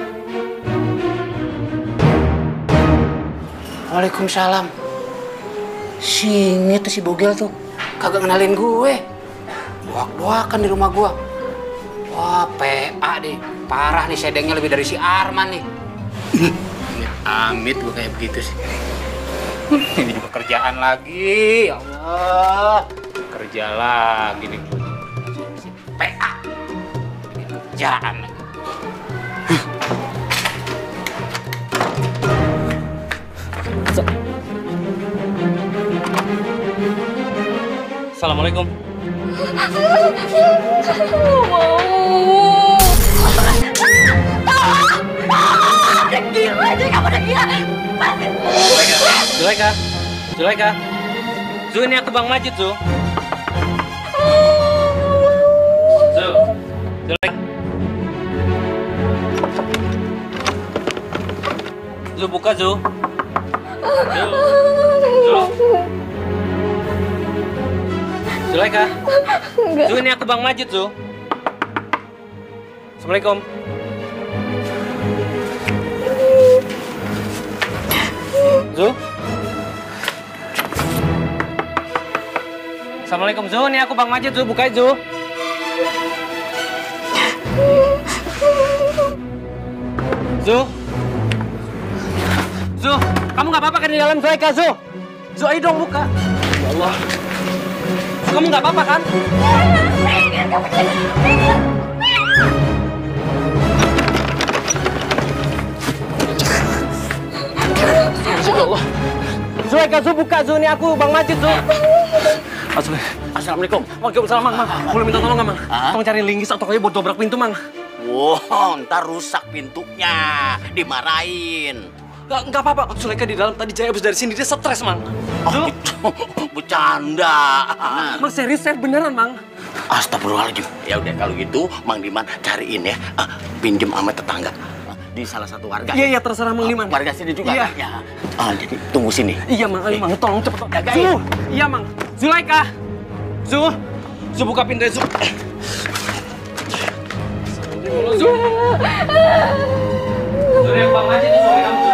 Waalaikumsalam. Sini tuh si Bogel tuh, kagak kenalin gue. Doak-doakan di rumah gue. Wah, PA deh, parah nih sedengnya lebih dari si Arman nih. Amit gue kayak begitu sih. Ini juga kerjaan lagi, ya Allah. Kerja lagi nih gue. PA. Kerjaan lagi. Assalamualaikum. Zulaika, Zu, ini aku Bang Majid, Zu. Zulaika. Zu, buka, Zu. Zulaika. Enggak. Zu, ini aku Bang Majid, Zu. Assalamualaikum. Zu. Assalamualaikum, Zu. Ini aku Bang Majid, Zu. Bukain, Zu. Zu. Zu, kamu nggak apa-apa kan di dalam, Zulaika, Zu? Zu, ayo dong buka. Ya Allah. Zu, kamu nggak apa-apa kan? Ya Allah. Zulaika, Zu, buka, Zu. Ini aku Bang Majid, Zu. Assalamualaikum. Waalaikumsalam, Mang. Boleh minta tolong nggak, Mang? Tolong cari linggis atau kayak buat dobrak pintu, Mang. Wow, ntar rusak pintunya, dimarahin. Nggak apa-apa, Zulaika di dalam. Tadi Jaya habis dari sini, dia stres, Mang. Oh, itu bercanda. Mang, serius, saya beneran, Mang. Astagfirullahaladzim. Ya udah kalau gitu, Mang Diman cariin ya, pinjem sama tetangga di salah satu warga. Iya, iya, terserah Mang Diman. Warga sini juga. Iya. Kan? Ya. Jadi tunggu sini. Iya, Mang. Ayo, Mang, tolong cepet. Jagain. Zu, iya, Mang. Zulaika. Zu, Zu buka pintu, Zu. Zu. Zu, yang Bang Majid tuh suami kamu,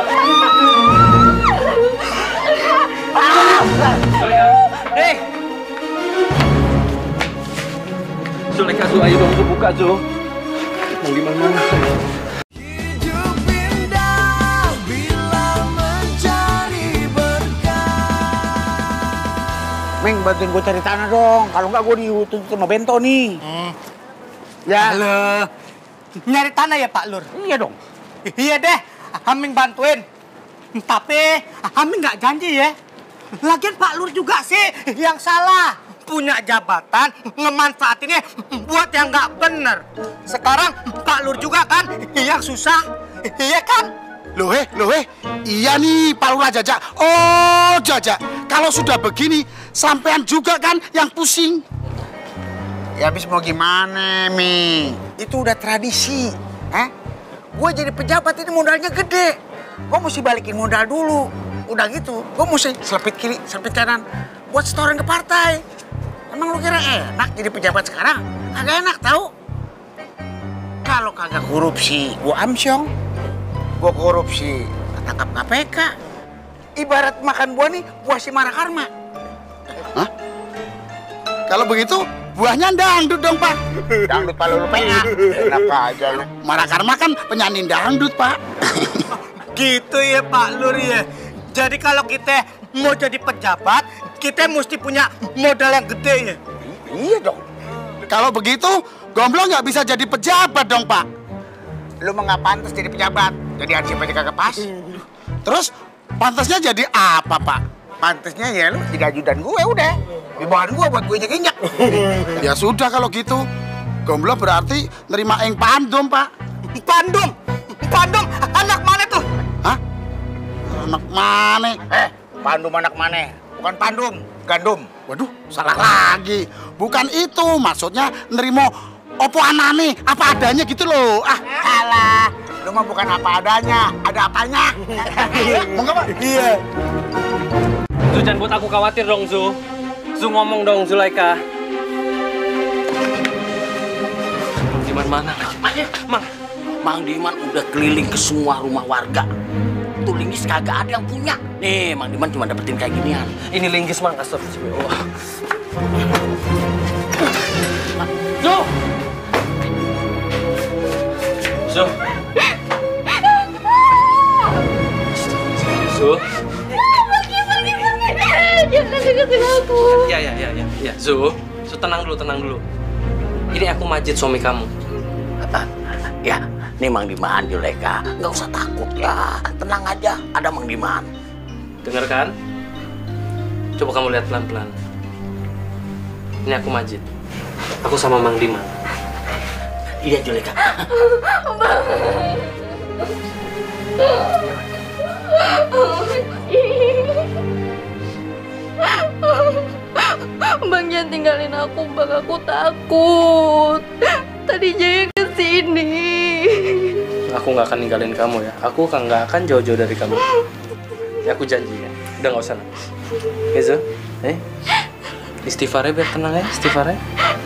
Hei! Zulaika, Zu, ayo dong, Zu, buka, Zu. Mau gimana? Hidup indah bila mencari berkah. Meng, bantuin gue cari tanah dong. Kalau nggak gue dituntut sama Bento nih. Ya. Halo. Nyari tanah ya Pak Lur? Iya dong. Iya deh, Aming bantuin. Tapi Aming nggak janji ya. Lagian Pak Lur juga sih yang salah. Punya jabatan, ngemanfaatinnya buat yang nggak bener. Sekarang Pak Lur juga kan yang susah. Iya kan? Loh, iya nih Pak Lurah Jaja. Oh, Jaja, kalau sudah begini, sampean juga kan yang pusing. Ya habis mau gimana, Mi? Itu udah tradisi. Gue jadi pejabat ini modalnya gede. Gue mesti balikin modal dulu. Udah gitu, gue mesti selipit kiri, selipit kanan. Buat setoran ke partai. Emang lu kira enak jadi pejabat sekarang? Kagak enak, tahu? Kalau kagak korupsi, gue amsyong. Gue korupsi, ketangkap KPK. Ibarat makan buah nih, buah si Mara Karma. Hah? Kalau begitu, buahnya dangdut dong, Pak. Dangdut Pak Lulu PA. Enak aja lu. Mara Karma kan penyanyi dangdut, Pak. Gitu ya Pak Lur ya. Jadi kalau kita mau jadi pejabat, kita mesti punya modal yang gede ya. Iya dong. Kalau begitu, Gomblo nggak bisa jadi pejabat dong, Pak. Lu mah nggak pantas jadi pejabat. Jadi ansip aja kagak pas. Terus, pantasnya jadi apa, Pak? Pantasnya ya lu jadi ajudan gue udah. Di bawahan gue buat gue injek-injek. Ya sudah kalau gitu. Gomblo berarti nerima eng pandum, Pak. Pandum? Pandum? Anak mana tuh? Hah? Anak mana? Pandum anak mana? Bukan pandum, gandum. Waduh, salah lagi. Bukan itu, maksudnya nerimo opo anane, apa adanya gitu loh. Alah, lu mah bukan apa adanya, ada apanya. Mau nggak, Pak? Iya. Zu, jangan buat aku khawatir dong, Zu. Zu, ngomong dong, Zulaika. Diman mana? Mang Diman udah keliling ke semua rumah warga. Tuh linggis kagak ada yang punya. Nih, Mang Diman cuma dapetin kayak ginian. Ini linggis, Mang. Astagfirullah. Zu! Zu! Zu! Pergi. Jangan deketin aku. Ya. Zu, tenang dulu. Ini aku Majid, suami kamu. Ya, nih Mang Diman, Juleka. Nggak usah takut ya. Tenang aja, ada Mang Diman. Dengar kan? Coba kamu lihat pelan-pelan. Ini aku Majid. Aku sama Mang Diman. Iya, Juleka. Bang, jangan tinggalin aku, Bang. Aku takut. Tadi Jaya kesini. Aku nggak akan ninggalin kamu ya. Aku nggak akan jauh-jauh dari kamu. Ya, aku janji ya. Udah nggak usah nangis. Oke, Zu? Istighfarnya biar tenang ya, istighfarnya.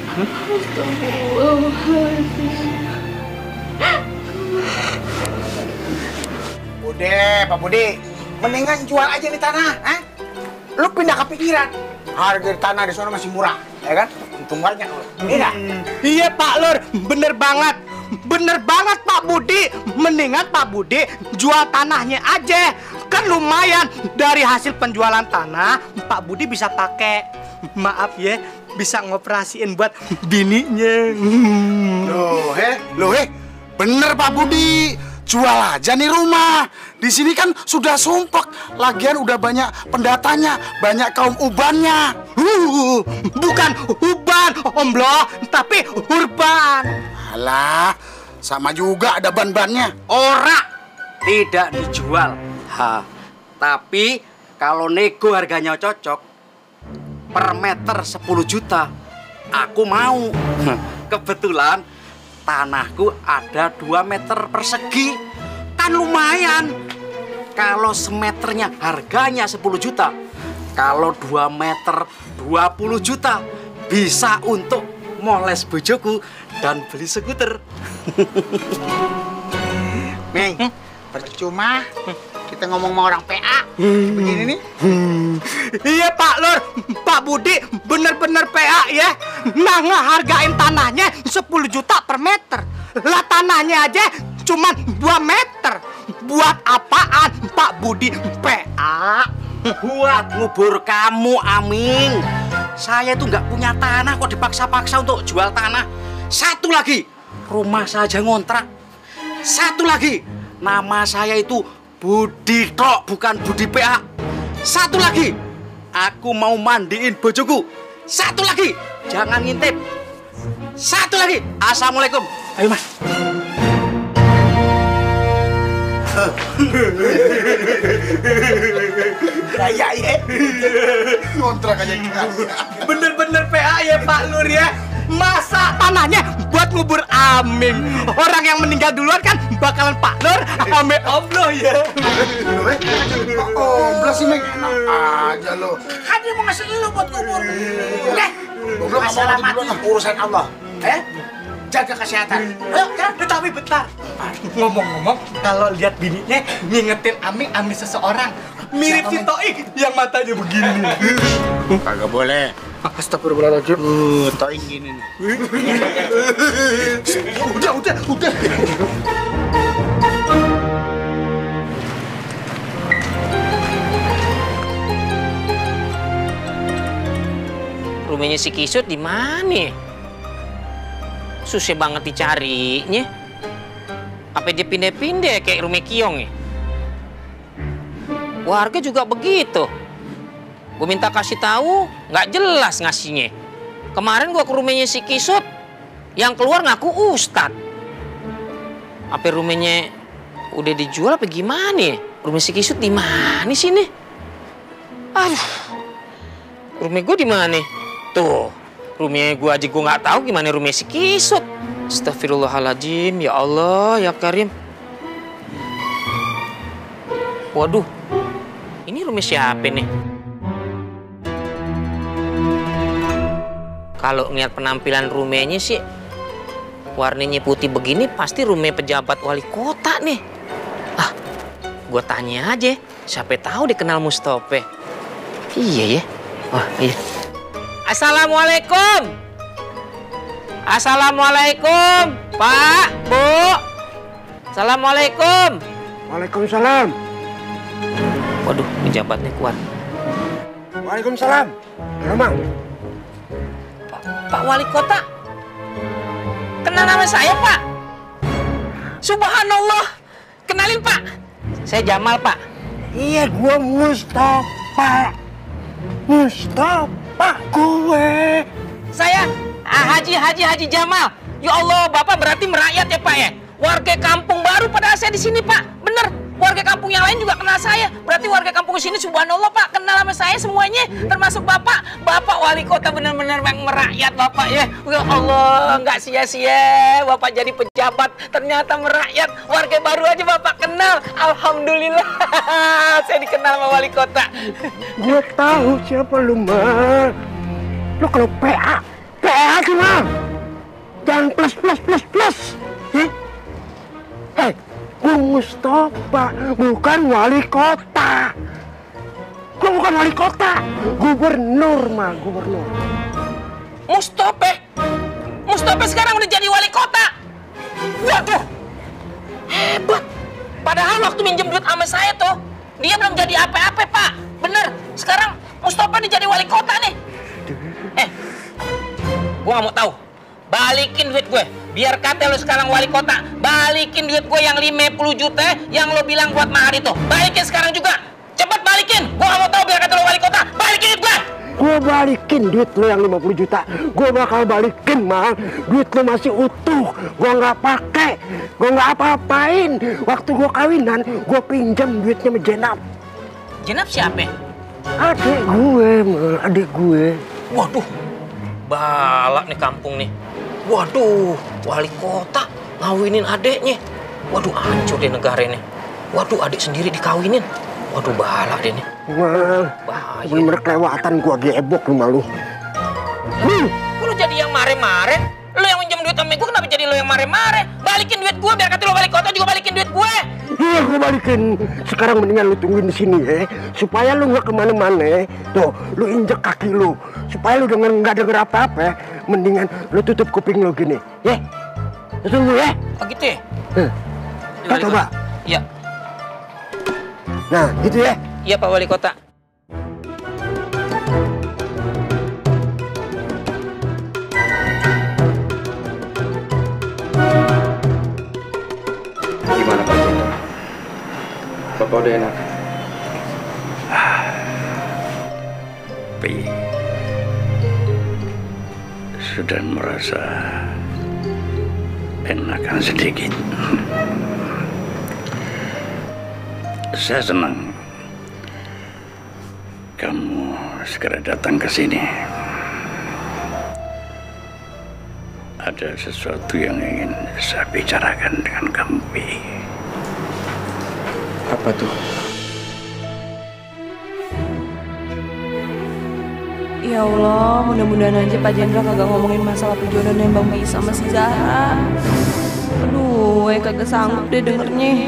Bude, Pak Budi, mendingan jual aja nih tanah, Lu pindah kepikiran. Harga tanah di sana masih murah, ya kan? Untung banyak lu. Iya Pak Lur, bener banget. Bener banget Pak Budi. Mendingan Pak Budi jual tanahnya aja. Kan lumayan dari hasil penjualan tanah Pak Budi bisa pakai, maaf ya, bisa ngoperasiin buat bininya. Loh, bener Pak Budi. Jual aja nih rumah. Di sini kan sudah sumpek. Lagian udah banyak pendatanya, banyak kaum ubannya. Bukan uban, Om Blo, tapi urban. Alah, sama juga ada ban-bannya. Ora, tidak dijual. Tapi kalau nego harganya cocok, per meter 10 juta, aku mau. Kebetulan tanahku ada 2 meter persegi. Kan lumayan. Kalau semeternya harganya 10 juta, kalau 2 meter 20 juta, bisa untuk moles bojoku dan beli skuter. Ming, percuma kita ngomong sama orang PA begini nih. Iya Pak Lur, Pak Budi bener-bener PA ya. Nah ngehargain tanahnya 10 juta per meter. Lah tanahnya aja cuman 2 meter. Buat apaan Pak Budi PA? Buat ngubur kamu, Aming. Saya tuh nggak punya tanah kok dipaksa-paksa untuk jual tanah. Satu lagi, rumah saja ngontrak. Satu lagi, nama saya itu Budi Tok, bukan Budi PA. Satu lagi, aku mau mandiin bojoku. Satu lagi, jangan ngintip. Satu lagi, assalamualaikum. Ayo Mas. Ya. Ngontrak aja kita. Bener-bener PA ya Pak Lur ya. Masa tanahnya buat ngubur Aming. Orang yang meninggal duluan kan bakalan Pak Lur ame Om Blo ya. Om Blo sih Ming, enak aja lo. Kan dia mau ngasih lu buat kubur. Udah, masalah mati urusan Allah. Jaga kesehatan. Ayo, tapi bentar. Ngomong-ngomong, kalau lihat bininya ngingetin Aming seseorang. Mirip si Toing yang matanya begini. Kagak boleh. Astagfirullahaladzim. Toing gini nih. Udah. Rumahnya si Kisut di mana? Susah banget dicarinya. Apa dia pindah-pindah kayak rumah Kiong ya? Warga juga begitu. Gue minta kasih tahu, nggak jelas ngasihnya. Kemarin gue ke rumahnya si Kisut, yang keluar ngaku Ustad. Apa rumahnya udah dijual apa gimana ya? Rumah si Kisut di mana sih nih? Aduh, rumah gue di mana? Tuh, rumahnya gue aja gue nggak tahu gimana rumah si Kisut. Astagfirullahaladzim, ya Allah, ya Karim. Waduh, ini rumah siapa nih? Kalau ngeliat penampilan rumahnya sih, warnanya putih begini pasti rumah pejabat wali kota nih. Ah, gue tanya aja, siapa tahu dikenal Mustope. Iya ya, wah iya. Assalamualaikum. Assalamualaikum, Pak, Bu. Assalamualaikum. Waalaikumsalam. Waduh, pejabatnya kuat. Waalaikumsalam. Memang. Pak Wali Kota. Kenal nama saya, Pak? Subhanallah. Kenalin, Pak. Saya Jamal, Pak. Iya, gua Mustafa. Mustafa gue. Saya Haji Jamal. Ya Allah, Bapak berarti merakyat ya, Pak ya? Warga kampung baru pada saya di sini, Pak. Bener. Warga kampung yang lain juga kenal saya. Berarti warga kampung sini subhanallah, Pak, kenal sama saya semuanya, termasuk Bapak. Bapak wali kota benar-benar yang merakyat, Bapak ya. Ya Allah, nggak sia-sia Bapak jadi pejabat, ternyata merakyat. Warga baru aja Bapak kenal. Alhamdulillah. Saya dikenal sama wali kota. Gue tahu siapa lu, Mak. Lu kalau PA cuma jangan plus. Gue Mustafa, bukan wali kota. Gue bukan wali kota, gubernur. Mustafa sekarang udah jadi wali kota. Waduh, hebat. Padahal waktu minjem duit sama saya tuh, dia belum jadi apa-apa, Pak. Bener, sekarang Mustafa nih jadi wali kota nih. Gue gak mau tahu. Balikin duit gue. Biar kata lo sekarang wali kota. Balikin duit gue yang 50 juta yang lo bilang buat mahar itu. Balikin sekarang juga. Cepet balikin. Gue gak mau tahu biar kata lo wali kota. Balikin duit gue. Gue balikin duit lo yang 50 juta. Gue bakal balikin, Mang. Duit lo masih utuh. Gue nggak pakai. Gue nggak apa-apain. Waktu gue kawinan, gue pinjam duitnya sama Jenap. Jenap siapa? Adik gue, Mang. Adik gue. Waduh, balak nih kampung nih. Waduh, wali kota ngawinin adeknya. Waduh, hancur deh negara ini. Waduh, adik sendiri dikawinin. Waduh, balak deh nih. Wah, bener-bener kelewatan gua gebok rumah lu. Kok lu jadi yang mare-mare? Lu yang minjem duit sama gue, kenapa jadi lu yang mare-mare? Balikin duit gue, biar kata lu balik kota juga balikin duit gue. Iya, gue balikin. Sekarang mendingan lu tungguin di sini ya, supaya lu nggak kemana-mana. Tuh, lu injek kaki lu, supaya lu nggak denger apa-apa. Mendingan lu tutup kuping lu gini, ya. Lu tunggu ya. Oh gitu ya? Kita coba. Iya. Nah, gitu ya. Iya, Pak Wali Kota. Gimana Pak Jenderal? Bapak udah enak? Pi, sudah merasa enakan sedikit. Saya senang kamu segera datang ke sini. Ada sesuatu yang ingin saya bicarakan dengan kamu, Pi. Apa tuh? Ya Allah, mudah-mudahan aja Pak Jenderal kagak ngomongin masalah perjodohan Bang Pi sama si Zahra. Aduh, kagak sanggup deh dengernya.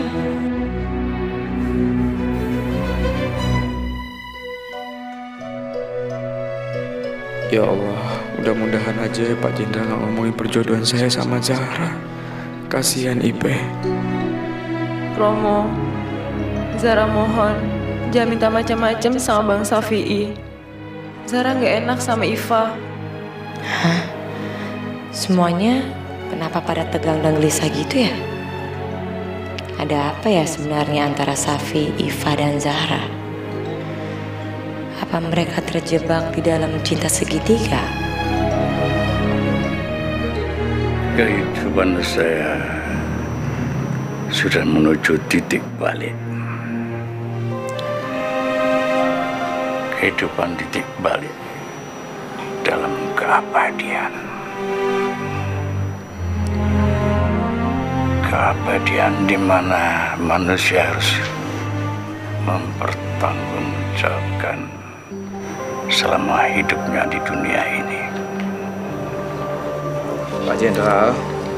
Ya Allah, mudah-mudahan aja Pak Jenderal nggak ngomongin perjodohan saya sama Zahra. Kasihan Ipe. Romo, Zahra mohon, jangan minta macam-macam sama Bang Safi'i. Zahra nggak enak sama Iva. Hah? Semuanya kenapa pada tegang dan gelisah gitu ya? Ada apa ya sebenarnya antara Safi, Iva, dan Zahra? Apa mereka terjebak di dalam cinta segitiga? Kehidupan saya sudah menuju titik balik. Kehidupan titik balik dalam keabadian. Keabadian di mana manusia harus mempertanggungjawabkan selama hidupnya di dunia ini. Pak Jenderal,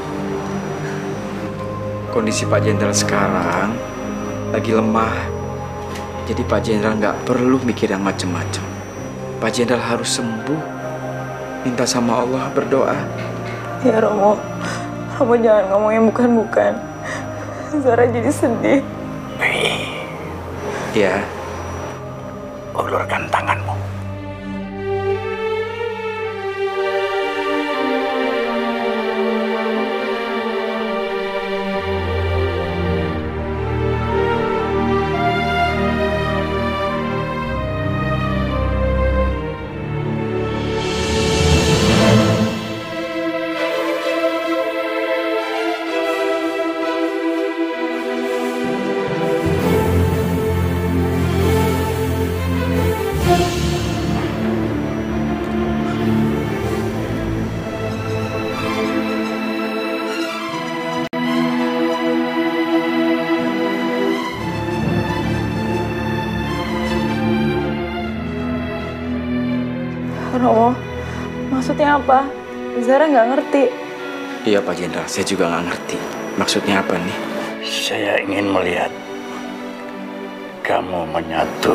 kondisi Pak Jenderal sekarang lagi lemah. Jadi Pak Jenderal nggak perlu mikir yang macem-macem. Pak Jenderal harus sembuh. Minta sama Allah, berdoa. Ya Romo, kamu jangan ngomong yang bukan-bukan. Zahra jadi sedih. Ya, ulurkan tanganmu. maksudnya apa? Zara nggak ngerti. Iya Pak Jenderal, saya juga nggak ngerti. Maksudnya apa nih? Saya ingin melihat kamu menyatu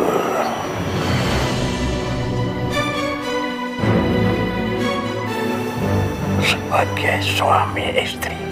sebagai suami istri.